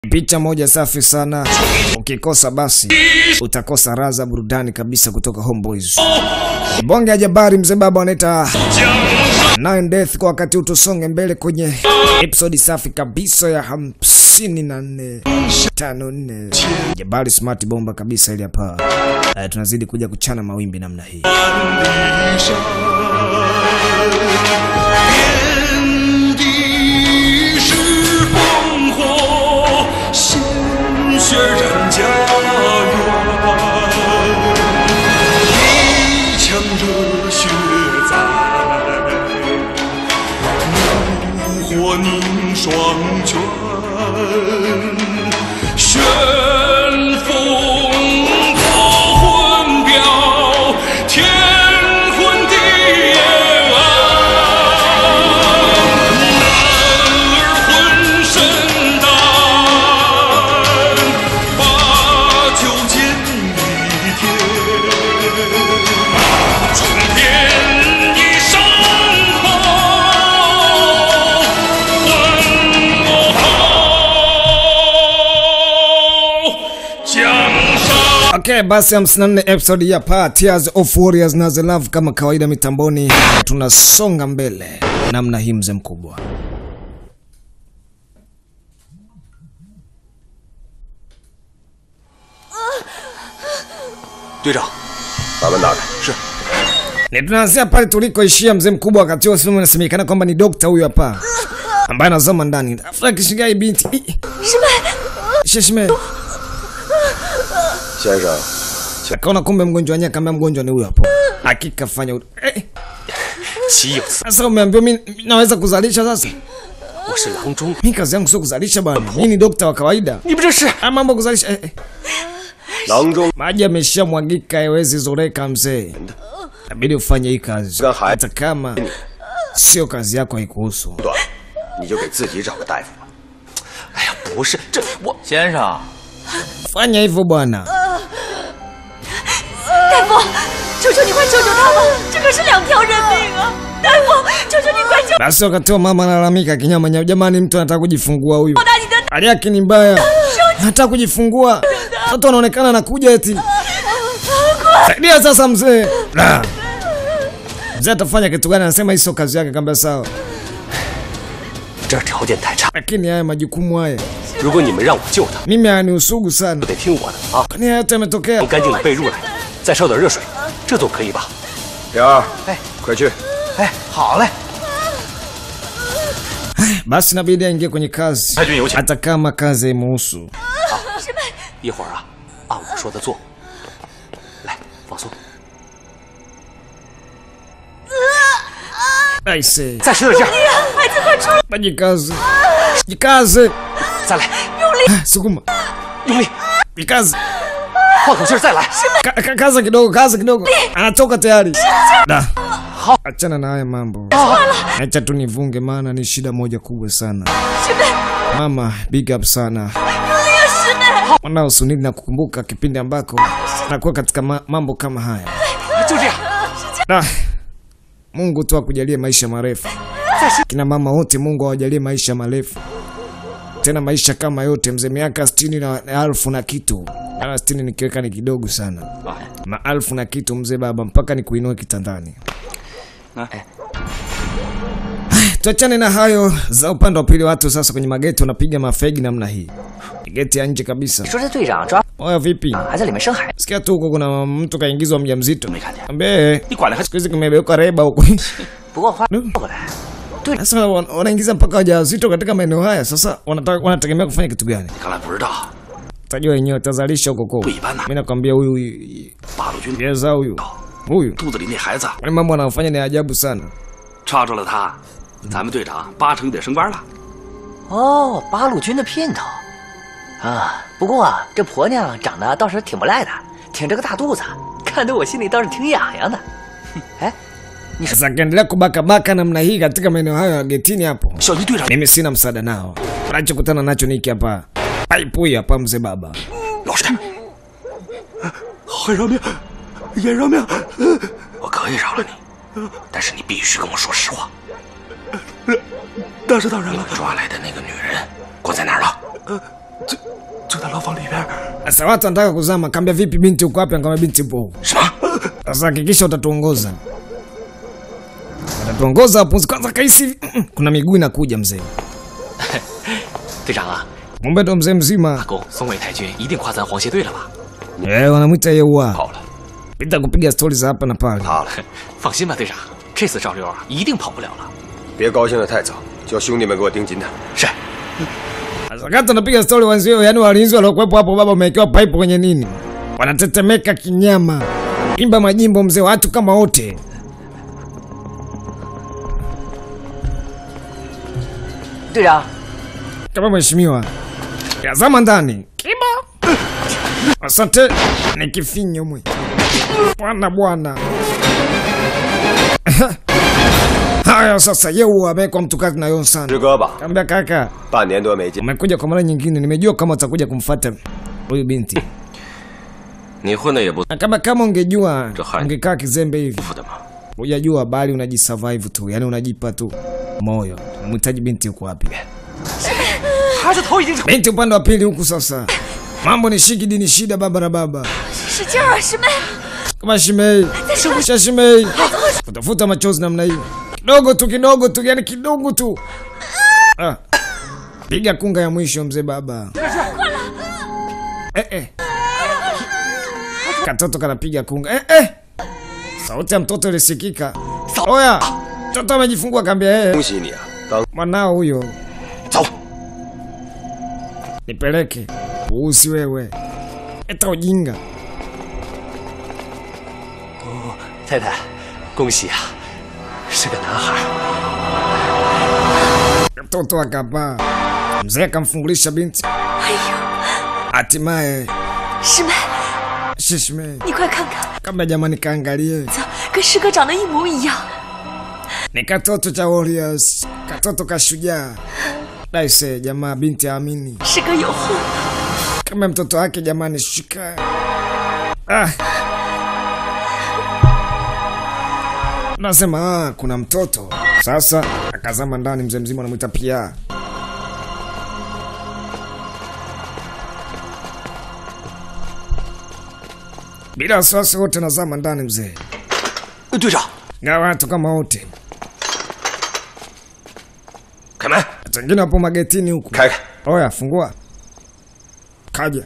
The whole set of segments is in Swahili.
Picha moja safi sana. Ukikosa basi utakosa raza burudani kabisa kutoka Homeboys. Bonge ya Jabari mzee baba wanaita 9 Death kwa wakati utusonge mbele kwenye episode safi kabisa ya 54. Jabari smart bomba kabisa ile hapa. Tunazidi kuja kuchana mawimbi namna hii. Okay, basi 54 episode ya Tears of Warriors na The Love kama kawaida mitamboni. Tunasonga mbele namna hii mzee mkubwa. Ni tunaanzia pale tulikoishia mzee mkubwa, wakati huo simu inasemekana kwamba ni dokta huyu hapa ambaye anazama ndani. Afla kishingai binti. Shime. Akaona kumbe mgonjwa nyaka, kama mgonjwa ni huyo hapo. Hakika fanya sasa umeambiwa mimi naweza kuzalisha sasa. Mimi kazi yangu sio kuzalisha bwana. Mimi ni dokta wa kawaida. Mambo kuzalisha. Maji yameshamwagika, haiwezi zoreka mzee. Inabidi ufanye hii kazi. Hata kama sio kazi yako haikuhusu. Fanya hivyo bwana. Basi wakati mama analalamika kinyama, jamani mtu anataka kujifungua huyu. Hali yake ni mbaya. Anataka kujifungua. Mtoto anaonekana anakuja eti. Saidia sasa mzee. Mzee atafanya kitu gani? Anasema hizo kazi yake kamba sawa. Lakini haya majukumu haya. Mimi ni usugu sana. Kwani haya yote yametokea? Basi inabidi aingie kwenye kazi. Hata kama kazi haimuhusu. Aise. Bajikaze. Jikaze. Sukuma. Jikaze. Kaza kidogo, kaza kidogo. Anatoka tayari. Da. Achana na haya mambo. Acha tu nivunge maana ni shida moja kubwa sana. Mama, big up sana. Mwanao Sunili na kukumbuka kipindi ambako nakuwa katika mambo kama haya. Da. Mungu tu akujalie maisha marefu. Kina mama wote Mungu awajalie maisha marefu. Tena maisha kama yote mzee, miaka 60,000 na kitu. Na 60 nikiweka ni kidogo sana. 1000 na kitu mzee baba, mpaka ni kuinua kitandani. Tuachane na hayo za upande wa pili. Watu sasa kwenye mageti wanapiga mafegi namna hii. Geti ya nje kabisa. Oya vipi? Sikia tu huko kuna mtu kaingizwa mjamzito. Ambe, siku hizi kumebeuka reba huko. Sasa wanaingiza mpaka wajawazito katika maeneo haya. Sasa wanategemea kufanya kitu gani? Tajua wenyewe tazalisha huko huko. Mimi nakwambia huyu Yeza huyu. Wale mambo wanafanya ni ajabu sana. Oh, 八路军的姘头啊！不过这婆娘长得倒是挺不赖的，挺着个大肚子，看得我心里倒是挺痒痒的。哎，你 sasa kaendelea kubaka namna hii katika maeneo hayo ya getini hapo. Mimi sina msaada nao. Tunachokutana nacho ni hiki hapa. Pipe hapa mzee baba. 老实点。很饶命，也饶命。我可以饶了你，但是你必须跟我说实话。那是当然了。抓来的那个女人关在哪儿了？ 就在牢房里边。 Sasa watu wanataka kuzama, kaambia vipi binti uko wapi? Kama binti upo. 什么？ Sasa hakikisha utatuongoza. Utatuongoza hapo kwanza kaisi. Kuna miguu inakuja mzee. 队长啊， Mumbe ndo mzee 大 mzima. 公松尾太君一定夸咱皇协队了吧？ Wanamuita Yeua. 好了， Pita kupiga stori za hapa na pale. 他了， 放心吧，队长，这次赵六啊一定跑不了了。 别高兴得太早，叫兄弟们给我盯紧他。 是。 Sasa kati anapiga stori wenzio, yani walinzi waliokuwepo hapo baba wamewekewa pipe kwenye nini? Wanatetemeka kinyama. Imba majimbo mzee, watu kama wote. 队长， Kama mheshimiwa. Yazama ndani. Kiba. Asante. Ni kifinyo mwe. Bwana. Haya sasa Yeua amekuwa mtu kazi na Yonsan. 师哥吧， Kaambia kaka, 半年多没见， umekuja kwa mara nyingine, nimejua kama utakuja kumfuata huyu binti. 你混的也不 Na kama ungejua, Johari. ungekaa kizembe hivi. 服的吗？ Hujajua bali unajisurvive tu, yani unajipa tu moyo. Unamhitaji binti yuko wapi? 孩子头已经成。 Binti upande wa pili huku sasa. Mambo ni shigidi ni shida baba na baba. 使劲儿，师妹， Kama Shimei. Kisha Shimei. Utafuta machozi namna hiyo. Kidogo tu, yani kidogo tu. Ah. Piga kunga ya mwisho mzee baba. Katoto kanapiga kunga. Sauti ya mtoto ilisikika. Oya. Mtoto amejifungua kaambia 恭喜你啊！当 mwanao huyo. 走。 Nipeleke. Puusi wewe. Eta ujinga. 太太，恭喜啊，是个男孩。 Mtoto akapaa. Mzee akamfungulisha binti. 哎呦， Hatimaye 师妹， Shishme. 你快看看， Kama jamani kaangalie. 跟师哥长得一模一样。 Ni katoto cha Warriors. Katoto kashujaa. Daise jamaa binti amini. 师哥有后， Kama mtoto wake jamani shika. Ah. Nasema kuna mtoto. Sasa akazama ndani mzee mzima anamuita pia. Bila wasiwasi wote nazama ndani mzee. 队长， Na watu kama wote. 开门， Wengine wapo magetini huku. 开开， Oya, fungua. Kaja.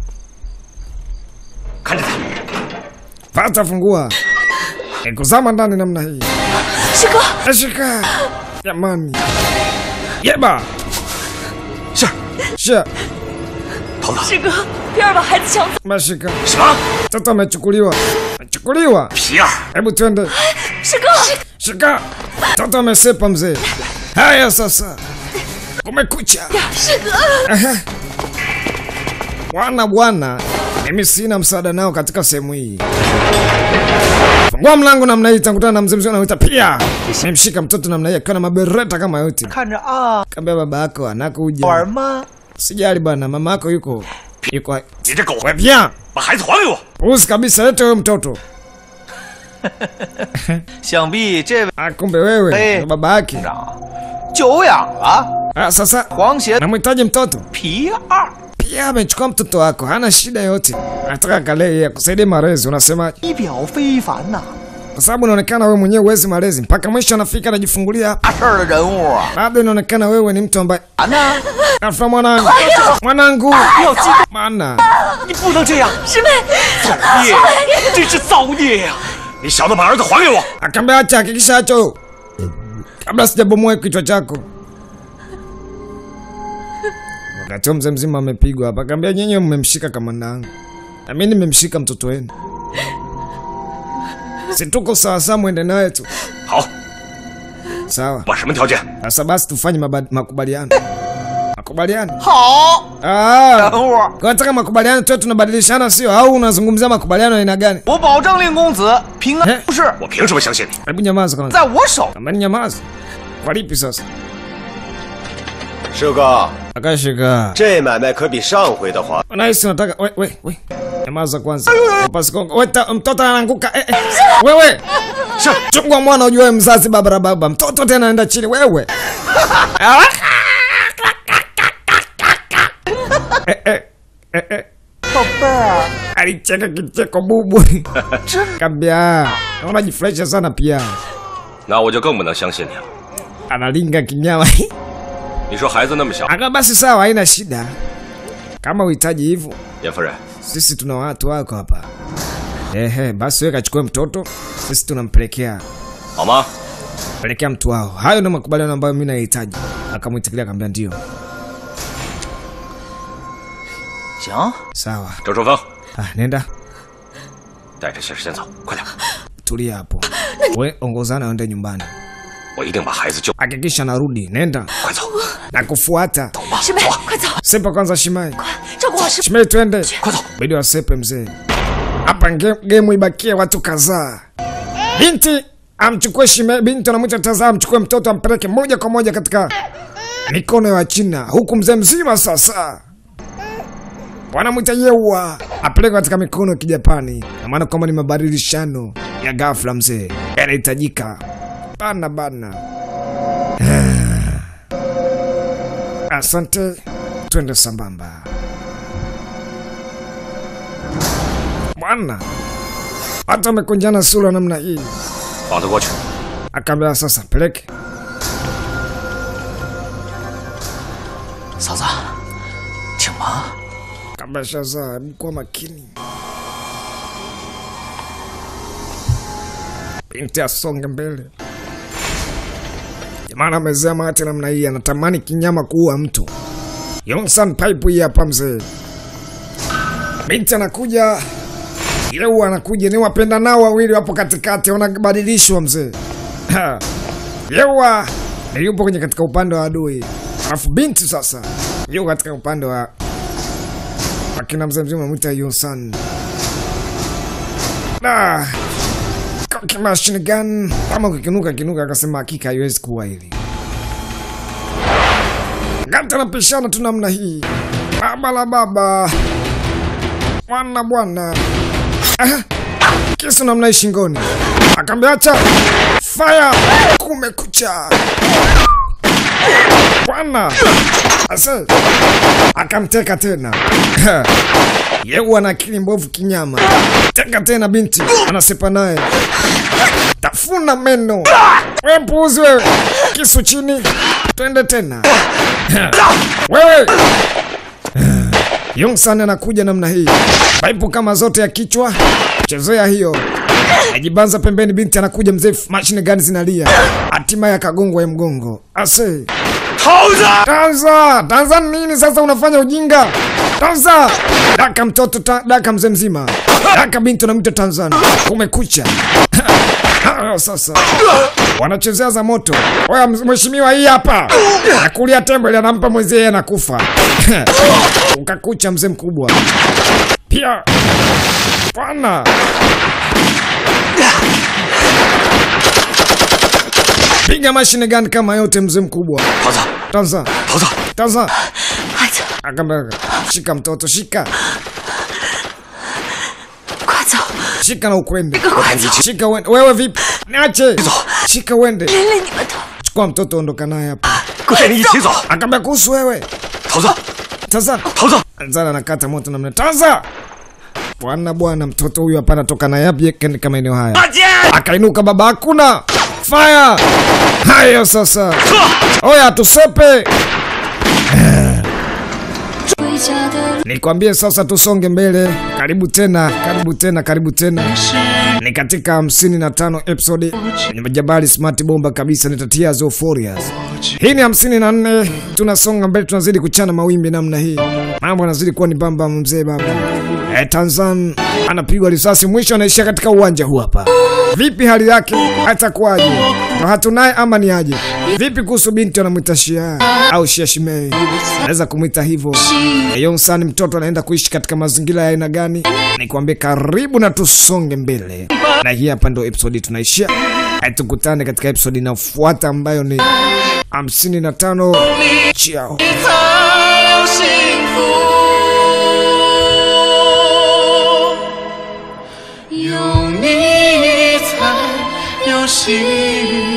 看着他。 Pata fungua. Kuzama ndani namna hii. 师哥， Ashika. Jamani. Yeba. 是。 Shia. 头子， 师哥，别人把孩子抢走， Mashika. 什么？ Mtoto amechukuliwa. Amechukuliwa. 皮儿， Hebu twende. 师哥， Shika. Mtoto amesepa mzee. Haya sasa. Kumekucha. 师哥， Aha. Bwana, mimi sina msaada nao katika sehemu hii. Fungua mlango namna hii, takutana na mzee mzee anaita pia. Nimemshika mtoto namna hii akiwa na mabereta kama yote. 看着啊， Kaambia baba yako anakuja. 玩吗？ Sijali bana, mama yako yuko. 你这狗， Wewe pia. 把孩子还给我！ Usi kabisa lete huyo mtoto. 想必这位 Ah, kumbe wewe Hey. ndo baba yake. 长久仰了， Ah, sasa 皇协 namhitaji mtoto. 皮二， Pia amechukua mtoto wako, hana shida yote. Anataka kalee akusaidie malezi, unasema? 仪表非凡呐， Kwa sababu inaonekana wewe mwenyewe huwezi malezi mpaka mwisho anafika anajifungulia. 大事儿的人物啊！ Labda inaonekana wewe ni mtu ambaye 啊呢， afa mwanangu. Mwanangu. 要激动， Maana 你不能这样， 师妹， 造孽，真是造孽呀！你小子把儿子还给我！ akaambia acha, hakikisha acho. Kabla sijabomoa kichwa chako. Wakati mzee mzima amepigwa hapa, akaambia nyinyi mmemshika kamanda wangu. Na mimi nimemshika mtoto wenu. Si tuko sawa sawa, mwende naye tu. 好， Sawa. 把什么条件？ Sasa basi tufanye makubaliano. Makubaliano? 好 Ah. 人物， Kwa nataka makubaliano tu tunabadilishana sio? Au unazungumzia makubaliano aina gani? 我保证令公子平安无事， 我凭什么相信你？ Hebu nyamaza kwanza. 在我手。 Kama ni nyamaza. Kwa lipi sasa? 师哥， Akashika. 这买卖可比上回的划。 Unahisi unataka we. Nyamaza kwanza. Pasikonga. Wewe mtoto anaanguka. Wewe. Chungwa mwana ujue mzazi baba. Mtoto tena anaenda chini wewe. 宝贝儿， alicheka kicheko bubu. Kambia, unajifurahisha sana pia. 那我就更不能相信你了。 Analinga kinyama. 你说孩子那么小， Aka basi sawa, haina shida. Kama uhitaji hivyo, 严夫人， sisi tuna watu wako hapa. Basi wewe kachukue mtoto, sisi tunampelekea. 好吗？ Pelekea mtu wao. Hayo ndio makubaliano ambayo mimi nahitaji. Akamwitikia akamwambia ndio. 行， Sawa. 周春风， Nenda. 带着谢师先走，快点！ Tulia hapo. Wewe ongozana uende nyumbani. 我一定把孩子救。 Hakikisha narudi. Nenda. 快走！ Nakufuata. 师妹，快走， Sepa kwanza Shimai. 照顾好师妹。 Shimai twende. 快走！ Bidi wasepe mzee. Hapa game ibakie watu kadhaa. Binti amchukue Shimai, binti anamwita Tazaa amchukue mtoto ampeleke moja kwa moja katika mikono ya China. Huku mzee mzima sasa wanamwita Yewa apeleke katika mikono ya Kijapani. Na maana kwamba ni mabadilishano ya ghafla mzee. Yanahitajika. Bana. Asante. Twende sambamba. Bwana. Hata amekunjana sura namna hii. 绑他过去。 Akaambia sasa peleke. 嫂子，请忙。 Akaambia sasa kwa makini. Binti asonge mbele. Jamani amezea mate namna hii anatamani kinyama kuua mtu. Yongsan pipe hii hapa mzee. Binti anakuja. Yewa anakuja ni wapenda nao wawili wapo katikati wanabadilishwa mzee. Yewa yupo kwenye katika upande wa adui. Alafu binti sasa yuko katika upande wa akina mzee mzima mwita Yongsan. Kwa machine gun kama kikinuka akasema hakika haiwezi kuwa hili. Ganta napishana tu namna hii. Baba la baba. Bwana. Kisu namna hii shingoni. Akaambia acha. Fire. Kumekucha. Bwana. Asa. Akamteka tena. Yewa na akili mbovu kinyama. Teka tena binti. Anasepa naye. Tafuna meno. Wewe mpuuzi wewe. Kisu chini. Twende tena. Wewe. Yongsan anakuja namna hii. Paipu kama zote ya kichwa. Chezea hiyo. Ajibanza pembeni binti anakuja mzee machine gun zinalia. Hatimaye akagongwa ya mgongo. Ase. Tanza nini sasa unafanya ujinga? Tanza. Daka mtoto daka mzee mzima. Daka binti unamwita Tanzania. Kumekucha. Sasa wanachezea za moto. Oya mheshimiwa hii hapa. Nakulia tembo ile anampa mwenzie anakufa. Ukakucha mzee mkubwa. Pia bwana. Piga machine gun kama yote mzee mkubwa. Tanza. Akambia shika mtoto shika. Shika na ukwende. Shika uende. Wewe vipi? Niache. Shika uende. Chukua mtoto ondoka naye hapa. Akambia kuhusu wewe. Tanza. Anzana nakata moto namna. Tanza. Bwana mtoto huyu hapa anatoka naye hapa kama eneo haya. Akainuka baba hakuna. Fire. Hayo sasa. Oya tusepe. Nikwambie sasa tusonge mbele. Karibu tena. Ni katika 55 episode ni Majabali Smart Bomba kabisa ni Tears of Warriors. Hii ni 54, tunasonga mbele tunazidi kuchana mawimbi namna hii. Mambo yanazidi kuwa ni bamba mzee baba. Tanzan anapigwa risasi mwisho anaishia katika uwanja huu hapa. Vipi hali yake? Atakuwaje? Ndo hatunaye ama ni aje? Vipi kuhusu binti anamwita Shia au Shia Shimei? Naweza kumwita hivyo. Yongsan mtoto anaenda kuishi katika mazingira ya aina gani? Nikwambie karibu na tusonge mbele. Na hii hapa ndo episode tunaishia. Tukutane katika episode inayofuata ambayo ni 55. Ciao. 有你才有希